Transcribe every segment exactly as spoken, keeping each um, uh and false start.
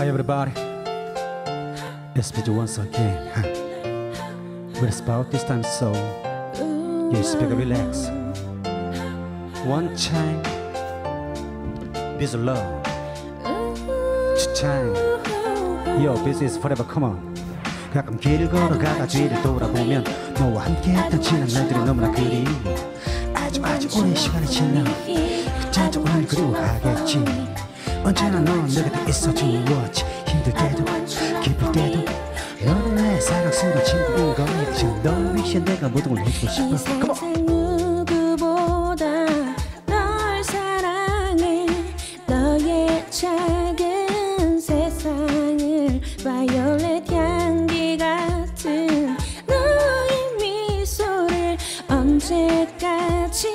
Hi everybody, it's P J once again. We're about this time, so you speak and relax. One time, this love. Two time, yo, this is forever. Come on. 가끔 길을 걸어가다 뒤를 돌아보면 너와 함께했던 지난 날들이 너무나 그리워. 아주 아주 오랜 시간이 지나 그때도 오늘 그리워하겠지. 언제나 넌 내 곁에 있어주었지. 힘들 때도 기쁠 때도 너는 나의 사랑스러운 친구인 거야. 지금 널 위해 내가 모든 걸 해주고 싶어. 이 세상 누구보다 널 사랑해. 너의 작은 세상을 바이올렛 향기 같은 너의 미소를 언제까지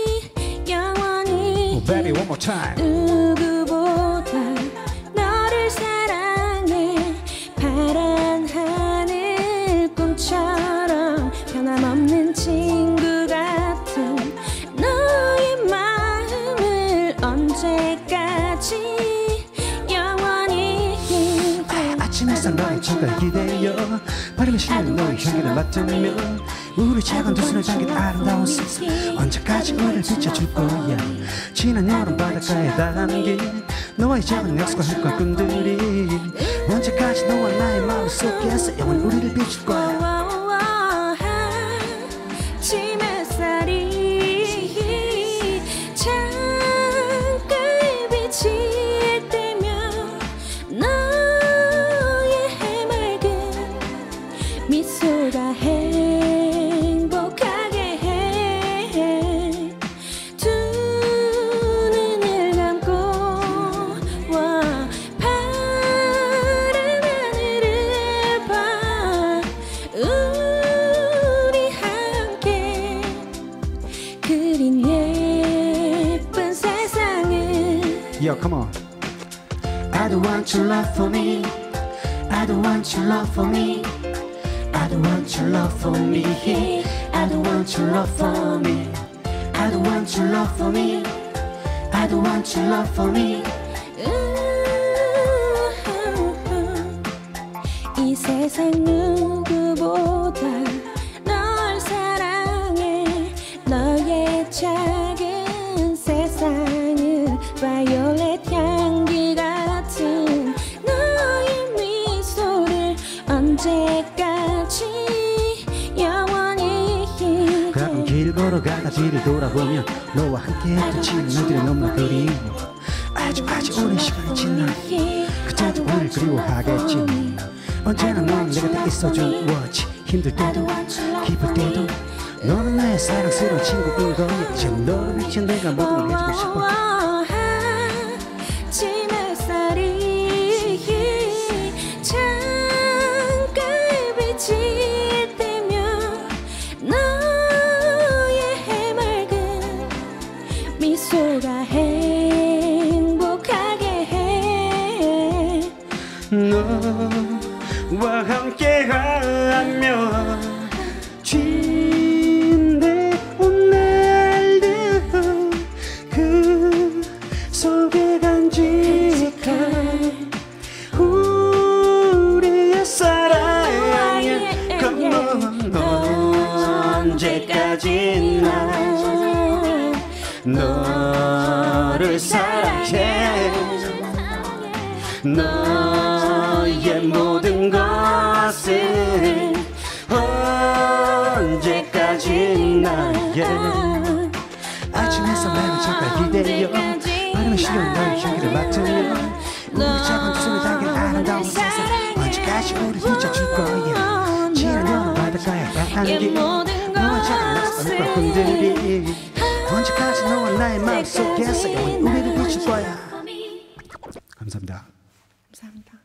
영원히. Oh, baby, one more time. 누구보다 너를 사랑해. 파란 하늘 꿈처럼 변함없는 친구 같은 너의 마음을 언제까지 영원히. 아, 아침 햇살 너의 창가에 기대어 바람에 실린 너의 향기를 맡으면 우리 작은 두 손을 담긴 아름다운 세상 언제까지 우리를 비춰줄 거야. 지난 여름 바닷가에 담긴 너와의 작은 약속과 함께 꿈들이 언제까지 너와 나의 마음 속에서 영원히 우리를 비출 거야. 아침 햇살이 창가에 비칠 때면 너의 해맑은 미소가 행복하게 해. 두 눈을 감고 와 파란 하늘을 봐. 우리 함께 그린 예쁜 세상을. Yo, come on. I don't want your love for me. I don't want your love for me. I don't want your love for me. I don't want your love for me. I don't want your love for me. I don't want your love for me. 이 세상 누구보다 널 사랑해. 너의 작은 세상을 바이올렛 향기 같은 너의 미소를 언제까지 영원히. 가끔 길 걸어가다 뒤를 돌아보면 너와 함께했던 지난 날들이 너무나 그리워. 아주 아주 오랜 시간이 지나 그때도 우릴 그리워하겠지. 언제나 넌 내 곁에 있어주었지. 힘들 때도 기쁠 때도 너는 나의 사랑스러운 친구인 거야. 지금 너를 위해 내가 모든 걸 해주고 싶어. 아침 햇살이 창가에 비칠 때면 너의 해맑은 미소가 행복하게 해. 너와 함께하며 지내온 날들 그 속에 간직한 우리의 사랑을 come on. 언제까지나 너를 사랑해. 너의 모든 것을 언제까지나. yeah. 아침 햇살 나는 잠깐 기대어 바람에 실린 너의 향기를 맡으면 우리 작은 두 손을 담긴 아름다운 세상 언제까지 우리 비춰줄 거야. 지난 여름 바닷가에 담긴 너와 작은 약속과 꿈들이 언제까지 너와 나의 마음 속에서 영원히 우리를 비출 거야. 감사합니다. 감사합니다.